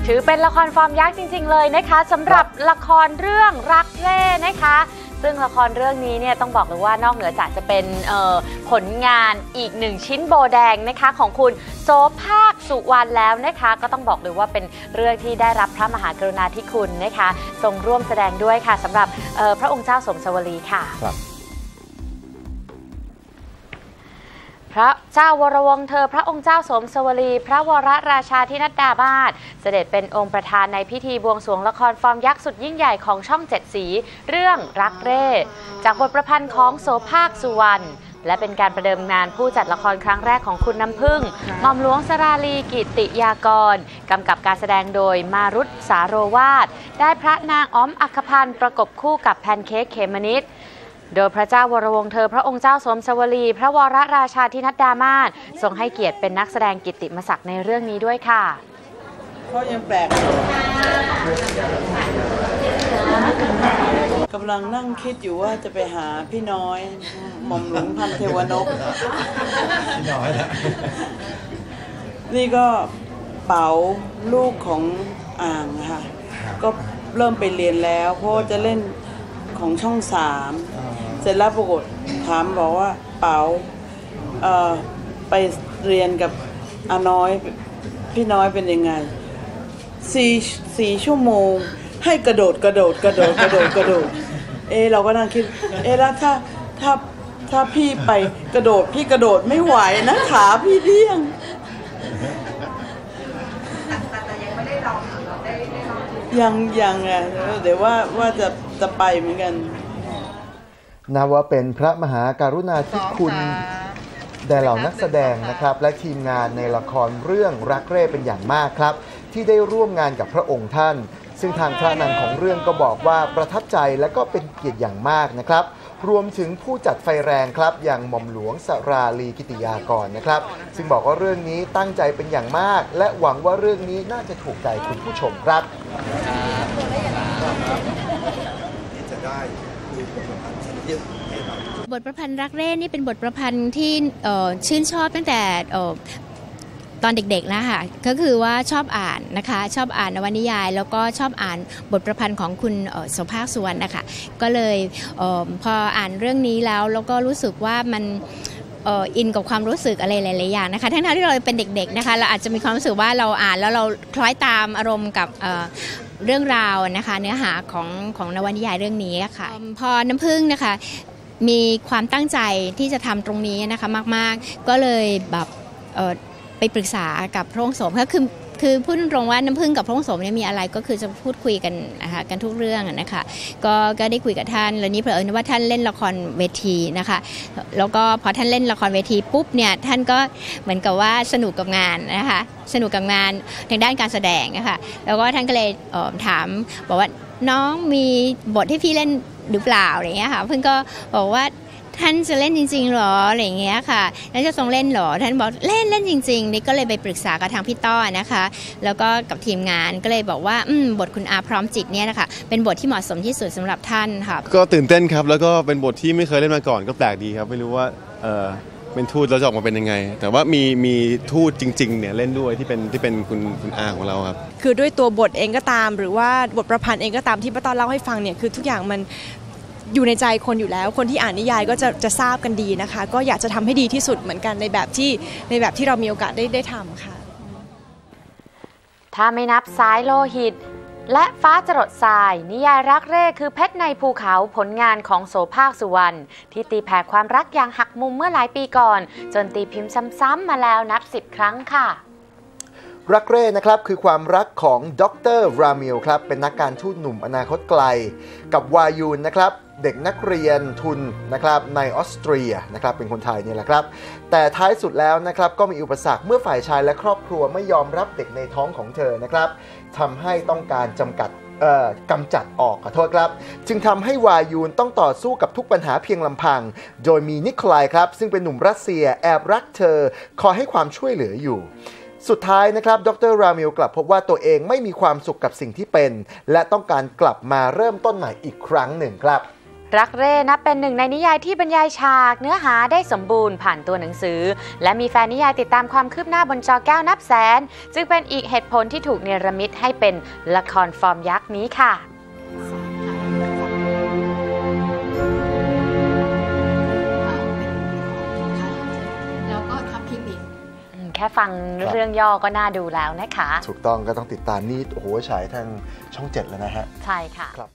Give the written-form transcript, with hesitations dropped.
ถือเป็นละครฟอร์มยักษ์จริงๆเลยนะคะสำหรับละครเรื่องรักเร่นะคะซึ่งละครเรื่องนี้เนี่ยต้องบอกเลยว่านอกเหนือจากจะเป็นผลงานอีกหนึ่งชิ้นโบแดงนะคะของคุณโสภาคสุวรรณแล้วนะคะก็ต้องบอกเลยว่าเป็นเรื่องที่ได้รับพระมหากรุณาธิคุณนะคะทรงร่วมแสดงด้วยค่ะสำหรับพระองค์เจ้าสมสวลีค่ะพระเจ้าวรวงศ์เธอพระองค์เจ้าสมสวลีพระวรราชาธินัดดามาศเสด็จเป็นองค์ประธานในพิธีบวงสรวงละครฟอร์มยักษ์สุดยิ่งใหญ่ของช่อง7สีเรื่องรักเร่จากบทประพันธ์ของโสภาคสุวรรณและเป็นการประเดิมงานผู้จัดละครครั้งแรกของคุณน้ำผึ้งหม่อมหลวงสราลีกิติยากรกำกับการแสดงโดยมารุตสาโรวาทได้พระนางอ้อมอัคคพันธ์ประกบคู่กับแพนเค้กเขมนิดโดยพระเจ้าวรวงศ์เธอพระองค์เจ้าสมสวลีพระวรราชาธินัดดามาศทรงให้เกียรติเป็นนักแสดงกิตติมศักดิ์ในเรื่องนี้ด้วยค่ะเขายังแปลกกำลังนั่งคิดอยู่ว่าจะไปหาพี่น้อยหม่อมหลวงพันเทวนพพี่น้อยนะนี่ก็เป๋าลูกของอ่างค่ะก็เริ่มไปเรียนแล้วเพราะจะเล่นของช่อง3เสร็จแล้วปรากฏถามบอกว่าเป๋าไปเรียนกับอาน้อยพี่น้อยเป็นยังไง4 ชั่วโมงให้กระโดดเราก็นั่งคิดแล้วถ้าพี่ไปกระโดดพี่กระโดดไม่ไหวนะขาพี่เดี้ยงแต่ยังไม่ได้ลองยังอ่ะเดี๋ยวว่าจะไปเหมือนกันนับว่าเป็นพระมหาการุณาธิคุณแด่เหล่านักแสดงนะครับและทีมงานในละครเรื่องรักเร่เป็นอย่างมากครับที่ได้ร่วมงานกับพระองค์ท่านซึ่งทางพระนางของเรื่องก็บอกว่าประทับใจและก็เป็นเกียรติอย่างมากนะครับรวมถึงผู้จัดไฟแรงครับอย่างหม่อมหลวงสราลีกิติยากรนะครับซึ่งบอกว่าเรื่องนี้ตั้งใจเป็นอย่างมากและหวังว่าเรื่องนี้น่าจะถูกใจคุณผู้ชมครับบทประพันธ์รักเร่นี่เป็นบทประพันธ์ที่ชื่นชอบตั้งแต่ตอนเด็กๆแล้วค่ะก็คือว่าชอบอ่านนะคะชอบอ่านนวนิยายแล้วก็ชอบอ่านบทประพันธ์ของคุณโสภาคสุวรรณนะคะก็เลยพออ่านเรื่องนี้แล้วก็รู้สึกว่ามันอินกับความรู้สึกอะไรหลายๆอย่างนะคะทั้งที่เราเป็นเด็กๆนะคะเราอาจจะมีความรู้สึกว่าเราอ่านแล้วเราคล้อยตามอารมณ์กับเรื่องราวนะคะเนื้อหาของนวนิยายเรื่องนี้ค่ะพอน้ำผึ้งนะคะมีความตั้งใจที่จะทำตรงนี้นะคะมากๆก็เลยแบบไปปรึกษากับพระองค์โสมก็คือพูดตรงว่าน้ำผึ้งกับพระองค์โสมเนี่ยมีอะไรก็คือจะพูดคุยกันนะคะกันทุกเรื่องนะคะก็ได้คุยกับท่านแล้วนี้เผอิญว่าท่านเล่นละครเวทีนะคะแล้วก็พอท่านเล่นละครเวทีปุ๊บเนี่ยท่านก็เหมือนกับว่าสนุกกับงานนะคะสนุกกับงานทางด้านการแสดงนะคะแล้วก็ท่านก็เลยถามบอกว่าน้องมีบทที่พี่เล่นหรือเปล่าอะไรเงี้ยค่ะเพิ่งก็บอกว่าท่านจะเล่นจริงๆหรออะไรอย่างเงี้ยค่ะแล้วจะทรงเล่นหรอท่านบอกเล่นจริงๆนี่ก็เลยไปปรึกษากับทางพี่ต้อนะคะแล้วก็กับทีมงานก็เลยบอกว่าบทคุณอาพร้อมจิตเนี่ยนะคะเป็นบทที่เหมาะสมที่สุดสำหรับท่านค่ะก็ตื่นเต้นครับแล้วก็เป็นบทที่ไม่เคยเล่นมาก่อนก็แปลกดีครับไม่รู้ว่าเป็นทูตแล้วจะออกมาเป็นยังไงแต่ว่ามีทูตจริงๆเนี่ยเล่นด้วยที่เป็นคุณอาของเราครับคือด้วยตัวบทเองก็ตามหรือว่าบทประพันธ์เองก็ตามที่ป้าต้อเล่าให้ฟังเนี่ยคือทุกอย่างมันอยู่ในใจคนอยู่แล้วคนที่อ่านนิยายก็จะทราบกันดีนะคะก็อยากจะทำให้ดีที่สุดเหมือนกันในแบบที่เรามีโอกาสได้ทำค่ะถ้าไม่นับสายโลหิตและฟ้าจรดทรายนิยายรักเร่คือเพชรในภูเขาผลงานของโสภาคสุวรรณที่ตีแผ่ความรักอย่างหักมุมเมื่อหลายปีก่อนจนตีพิมพ์ซ้ำๆมาแล้วนับ10 ครั้งค่ะรักเร่นะครับคือความรักของดร.รามิลครับเป็นนักการทูตหนุ่มอนาคตไกลกับวายูนนะครับเด็กนักเรียนทุนนะครับในออสเตรียนะครับเป็นคนไทยนี่แหละครับแต่ท้ายสุดแล้วนะครับก็มีอุปสรรคเมื่อฝ่ายชายและครอบครัวไม่ยอมรับเด็กในท้องของเธอนะครับทำให้ต้องการกำจัดออกขอโทษครับจึงทำให้วายูนต้องต่อสู้กับทุกปัญหาเพียงลำพังโดยมีนิโคลายครับซึ่งเป็นหนุ่มรัสเซียแอบรักเธอคอยให้ความช่วยเหลืออยู่สุดท้ายนะครับดร.รามิลกลับพบว่าตัวเองไม่มีความสุขกับสิ่งที่เป็นและต้องการกลับมาเริ่มต้นใหม่อีกครั้งหนึ่งครับรักเร่นับเป็นหนึ่งในนิยายที่บรรยายฉากเนื้อหาได้สมบูรณ์ผ่านตัวหนังสือและมีแฟนนิยายติดตามความคืบหน้าบนจอแก้วนับแสนจึงเป็นอีกเหตุผลที่ถูกเนรมิตให้เป็นละครฟอร์มยักษ์นี้ค่ะแล้วก็ทำพิมพ์อีกแค่ฟังเรื่องย่อก็น่าดูแล้วนะคะถูกต้องก็ต้องติดตามนี่โอ้โหฉายทางช่อง 7แล้วนะฮะใช่ค่ะ